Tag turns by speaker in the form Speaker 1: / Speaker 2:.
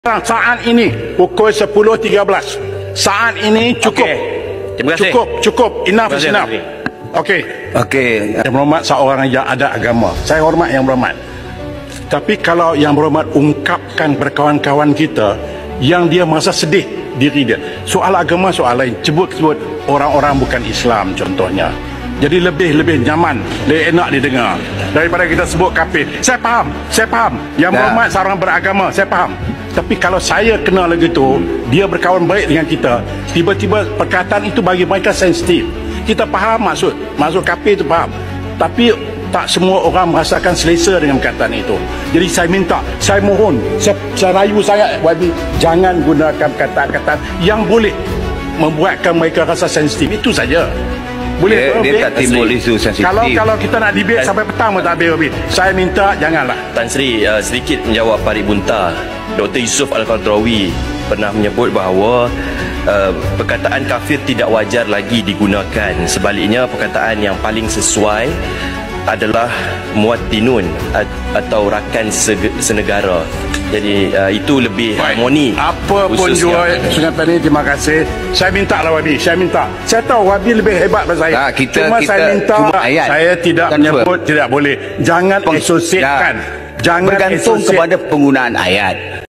Speaker 1: Saat ini pukul 10.13. Saat ini cukup.
Speaker 2: Terima kasih.
Speaker 1: Cukup. Enough is enough. Okey. Yang berhormat seorang yang ada agama. Saya hormat yang berhormat. Tapi kalau yang berhormat ungkapkan berkawan-kawan kita yang dia merasa sedih diri dia. Soal agama soal lain. Sebut orang-orang bukan Islam contohnya. Jadi lebih nyaman, lebih enak didengar daripada kita sebut kafir. Saya faham. Yang berhormat seorang beragama, saya faham. Tapi kalau saya kenal lagi tu, dia berkawan baik dengan kita, tiba-tiba perkataan itu bagi mereka sensitif. Kita faham maksud kafir itu faham. Tapi tak semua orang merasakan selesa dengan perkataan itu. Jadi saya minta, saya mohon, saya rayu sangat YB, jangan gunakan perkataan-perkataan yang boleh membuatkan mereka rasa sensitif. Itu saja. Boleh
Speaker 3: dia tak timbul isu sensitif.
Speaker 1: Kalau kita nak debate sampai petang pun tak habis. Saya minta janganlah.
Speaker 2: Tan Sri sedikit menjawab Parit Bunta. Dr. Yusof Al-Qaradawi pernah menyebut bahawa perkataan kafir tidak wajar lagi digunakan. Sebaliknya perkataan yang paling sesuai adalah muwatinun atau rakan senegara. Jadi itu lebih harmoni.
Speaker 1: Apa pun juga Sungai ini, terima kasih. Saya minta lah Wabi, saya minta. Saya tahu Wabi lebih hebat daripada saya. Saya minta, saya tidak menyebut tidak boleh. Jangan asosiatkan.
Speaker 3: Bergantung kepada penggunaan ayat.